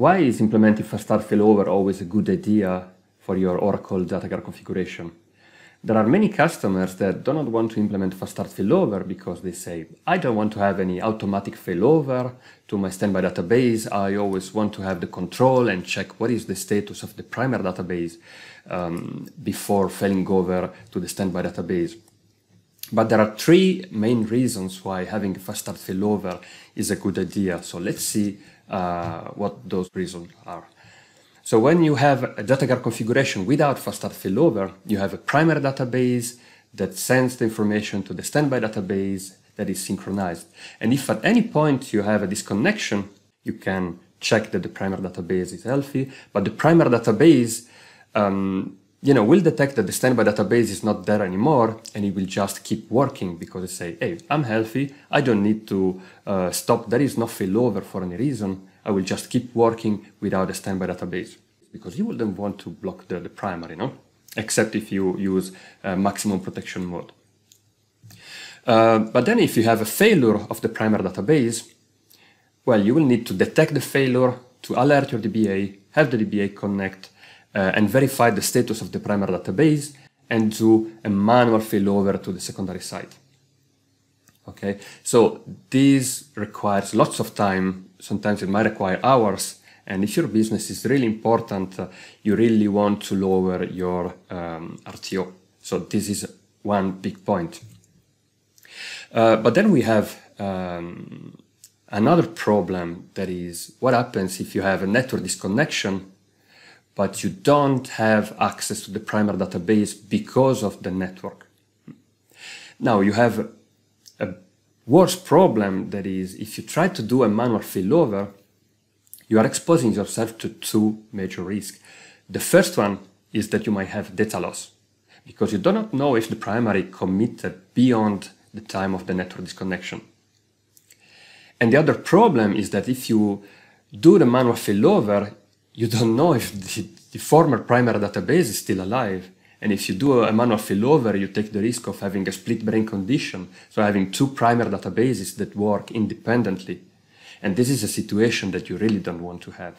why is implementing fast start failover always a good idea for your Oracle DataGuard configuration? There are many customers that do not want to implement fast start failover because they say, I don't want to have any automatic failover to my standby database. I always want to have the control and check what is the status of the primary database before failing over to the standby database. But there are three main reasons why having a fast start failover is a good idea. So let's see what those reasons are. So when you have a DataGuard configuration without fast start failover, you have a primary database that sends the information to the standby database that is synchronized. And if at any point you have a disconnection, you can check that the primary database is healthy, but the primary database will detect that the standby database is not there anymore, and it will just keep working because it say, hey, I'm healthy, I don't need to stop, there is no failover for any reason, I will just keep working without a standby database. Because you wouldn't want to block the primary, no? Except if you use maximum protection mode. But then if you have a failure of the primary database, well, you will need to detect the failure, to alert your DBA, have the DBA connect, and verify the status of the primary database, and do a manual failover to the secondary site. Okay, so this requires lots of time. Sometimes it might require hours. And if your business is really important, you really want to lower your RTO. So this is one big point. But then we have another problem, that is what happens if you have a network disconnection, but you don't have access to the primary database because of the network. Now you have a worse problem, that is if you try to do a manual failover, you are exposing yourself to two major risks. The first one is that you might have data loss because you do not know if the primary committed beyond the time of the network disconnection. And the other problem is that if you do the manual failover, you don't know if the former primary database is still alive. And if you do a manual failover, you take the risk of having a split brain condition, so having two primary databases that work independently. And this is a situation that you really don't want to have.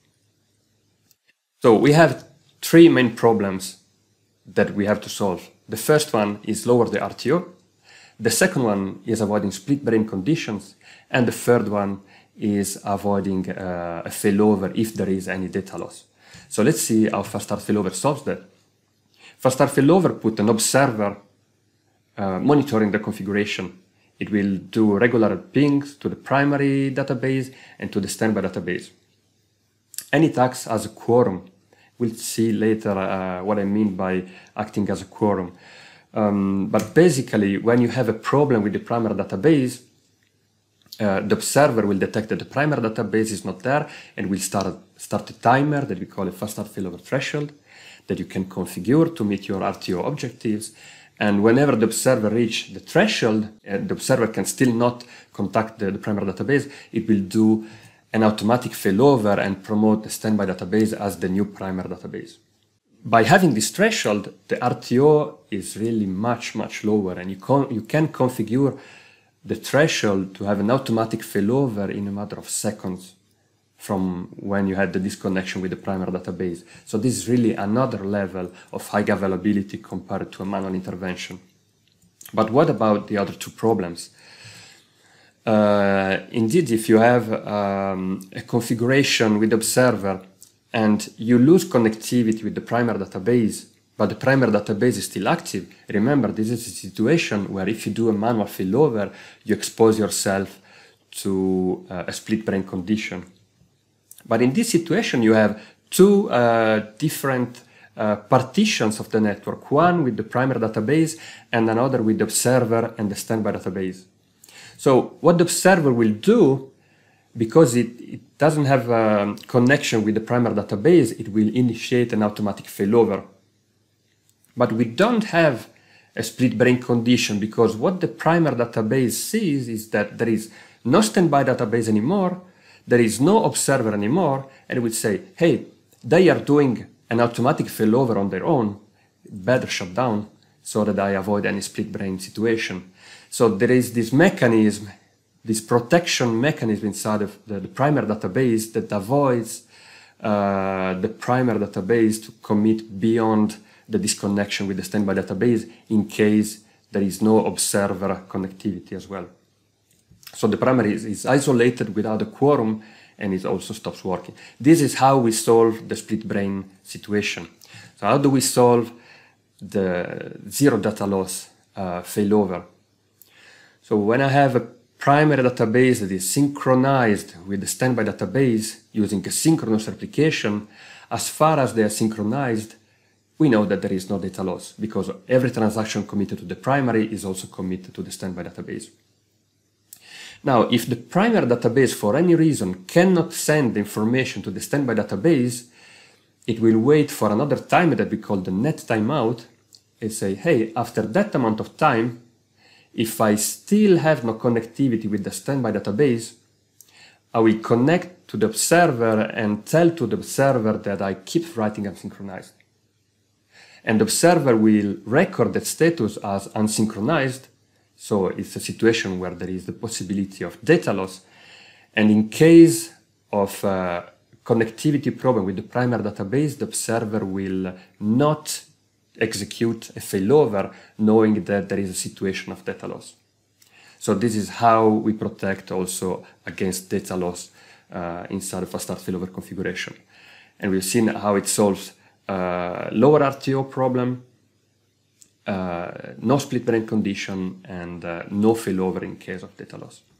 So we have three main problems that we have to solve. The first one is lower the RTO. The second one is avoiding split brain conditions. And the third one is avoiding a failover if there is any data loss. So let's see how fast start failover solves that. Fast start failover put an observer monitoring the configuration. It will do regular pings to the primary database and to the standby database. And it acts as a quorum. We'll see later what I mean by acting as a quorum. But basically, when you have a problem with the primary database, the observer will detect that the primary database is not there and will start a timer that we call a fast start failover threshold that you can configure to meet your RTO objectives. And whenever the observer reaches the threshold, the observer can still not contact the primary database, it will do an automatic failover and promote the standby database as the new primary database. By having this threshold, the RTO is really much, much lower, and you can configure the threshold to have an automatic failover in a matter of seconds from when you had the disconnection with the primary database. So this is really another level of high availability compared to a manual intervention. But what about the other two problems? Indeed, if you have a configuration with the observer and you lose connectivity with the primary database, but the primary database is still active, remember, this is a situation where if you do a manual failover, you expose yourself to a split brain condition. But in this situation, you have two different partitions of the network, one with the primary database and another with the observer and the standby database. So what the observer will do, because it doesn't have a connection with the primary database, it will initiate an automatic failover. But we don't have a split brain condition because what the primary database sees is that there is no standby database anymore, there is no observer anymore, and it will say, hey, they are doing an automatic failover on their own, better shut down so that I avoid any split brain situation. So there is this mechanism, this protection mechanism inside of the primary database that avoids the primer database to commit beyond the disconnection with the standby database in case there is no observer connectivity as well. So the primer is isolated without a quorum, and it also stops working. This is how we solve the split brain situation. So how do we solve the zero data loss failover? So when I have a primary database that is synchronized with the standby database using a synchronous replication, as far as they are synchronized, we know that there is no data loss because every transaction committed to the primary is also committed to the standby database. Now, if the primary database for any reason cannot send the information to the standby database, it will wait for another time that we call the net timeout and say, hey, after that amount of time, if I still have no connectivity with the standby database, I will connect to the observer and tell to the observer that I keep writing unsynchronized. And the observer will record that status as unsynchronized. So it's a situation where there is the possibility of data loss. And in case of a connectivity problem with the primary database, the observer will not execute a failover knowing that there is a situation of data loss. So this is how we protect also against data loss inside of a start failover configuration. And we've seen how it solves lower RTO problem, no split brain condition, and no failover in case of data loss.